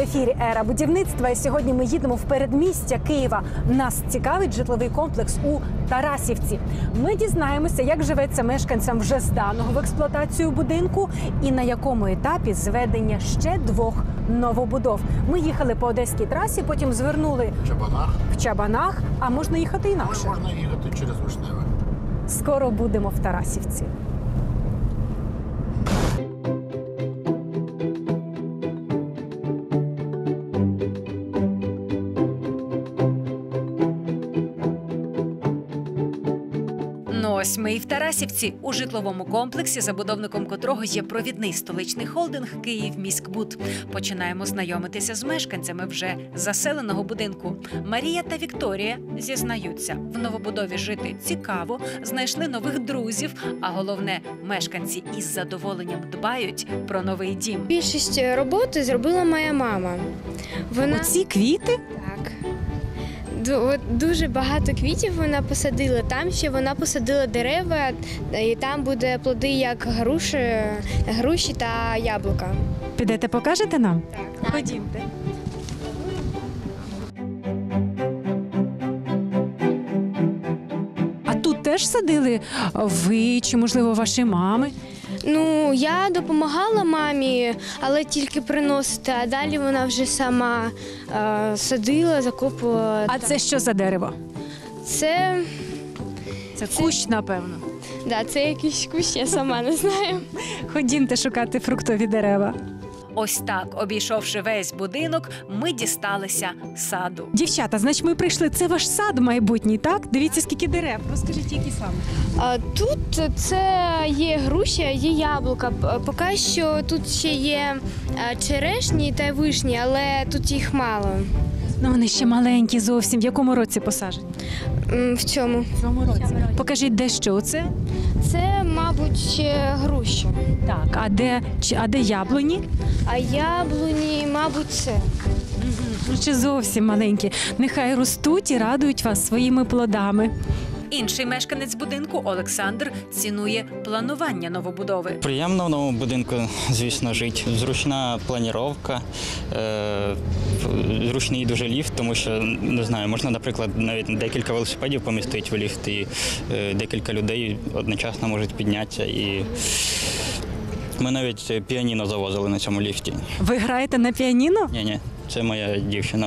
ефірі «Ера будівництва» і сьогодні ми їдемо в передмістя Києва. Нас цікавить житловий комплекс у Тарасівці. Ми дізнаємося, як живеться мешканцям вже зданого в експлуатацію будинку і на якому етапі зведення ще 2 новобудов. Ми їхали по Одеській трасі, потім звернули в Чабанах, а можна їхати інакше. Можна їхати через Вишневе. Скоро будемо в Тарасівці. Ось ми і в Тарасівці, у житловому комплексі, забудовником котрого є провідний столичний холдинг «Київміськбуд». Починаємо знайомитися з мешканцями вже заселеного будинку. Марія та Вікторія зізнаються, в новобудові жити цікаво, знайшли нових друзів, а головне, мешканці із задоволенням дбають про новий дім. Більшість роботи зробила моя мама. Оці квіти? Так. Дуже багато квітів вона посадила. Там ще вона посадила дерева, і там буде плоди, як груші та яблука. Підете, покажете нам? Так. Ходімте. А тут теж садили ви чи, можливо, ваші мами? Ну, я допомагала мамі, але тільки приносити, а далі вона вже сама садила, закопувала. А це що за дерево? Це Кущ, напевно. Да, це якийсь кущ, я сама не знаю. Ходімте шукати фруктові дерева. Ось так, обійшовши весь будинок, ми дісталися саду. Дівчата, значить, ми прийшли. Це ваш сад майбутній, так? Дивіться, скільки дерев. Розкажіть, які саме? Тут це є грушя, є яблука. Поки що тут ще є черешні та вишні, але тут їх мало. Ну, вони ще маленькі зовсім. В якому році посаджені? В цьому? В цьому році. Покажіть, де що це? Це, мабуть, грушя. Так, а де яблуні? А яблуні, мабуть, це. Ну, ще зовсім маленькі. Нехай ростуть і радують вас своїми плодами. Інший мешканець будинку, Олександр, цінує планування новобудови. Приємно в новому будинку, звісно, жити. Зручна планіровка, зручний дуже ліфт, тому що, не знаю, можна, наприклад, навіть декілька велосипедів помістити в ліфт, і декілька людей одночасно можуть піднятися. І ми навіть піаніно завозили на цьому ліфті. Ви граєте на піаніно? Ні, це моя дівчина.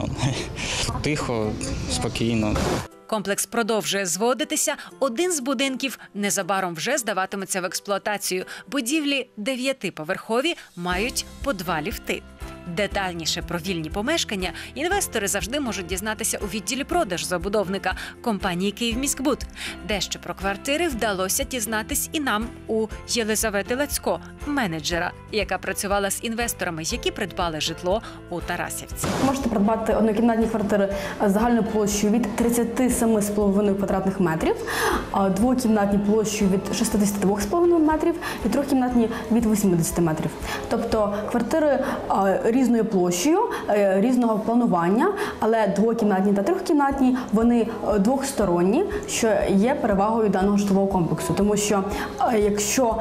Тихо, спокійно. Комплекс продовжує зводитися. Один з будинків незабаром вже здаватиметься в експлуатацію. Будівлі 9-поверхові мають по 2 ліфти. Детальніше про вільні помешкання інвестори завжди можуть дізнатися у відділі продаж забудовника компанії «Київміськбуд». Дещо про квартири вдалося дізнатись і нам у Єлизавети Лацько, менеджера, яка працювала з інвесторами, які придбали житло у Тарасівці. Можете придбати однокімнатні квартири з загальною площею від 37,5 квадратних метрів, двокімнатні площею від 62,5 метрів і трьохкімнатні від 80 метрів. Тобто квартири різною площею, різного планування, але двокімнатні та трьохкімнатні, вони двосторонні, що є перевагою даного житлового комплексу. Тому що якщо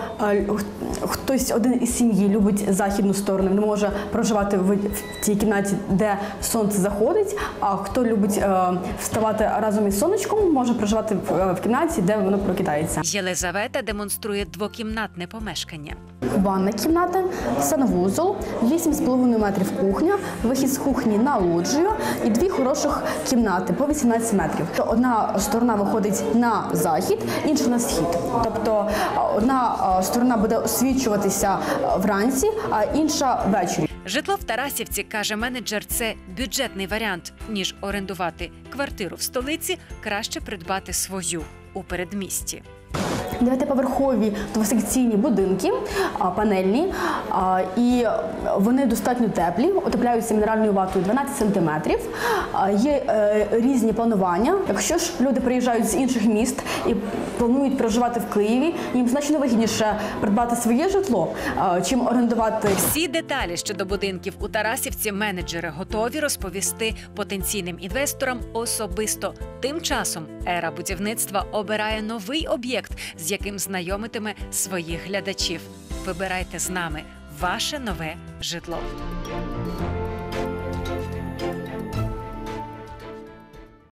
хтось один із сім'ї любить західну сторону, він може проживати в тій кімнаті, де сонце заходить, а хто любить вставати разом із сонечком, може проживати в кімнаті, де воно прокидається. Єлизавета демонструє двокімнатне помешкання. Ванна кімната, санвузол, 8,5 метрів кухня, вихід з кухні на лоджію і 2 хороших кімнати по 18 метрів. Одна сторона виходить на захід, інша на схід. Тобто одна сторона буде освічуватися вранці, а інша ввечері. Житло в Тарасівці, каже менеджер, це бюджетний варіант. Ніж орендувати квартиру в столиці, краще придбати свою у передмісті. 9-поверхові двосекційні будинки, панельні, і вони достатньо теплі, утепляються мінеральною ватою 12 см. Є різні планування. Якщо ж люди приїжджають з інших міст і планують проживати в Києві, їм значно вигідніше придбати своє житло, чим орендувати. Всі деталі щодо будинків у Тарасівці менеджери готові розповісти потенційним інвесторам особисто. Тим часом «Ера будівництва» обирає новий об'єкт, з яким знайомитиме своїх глядачів. Вибирайте з нами ваше нове житло.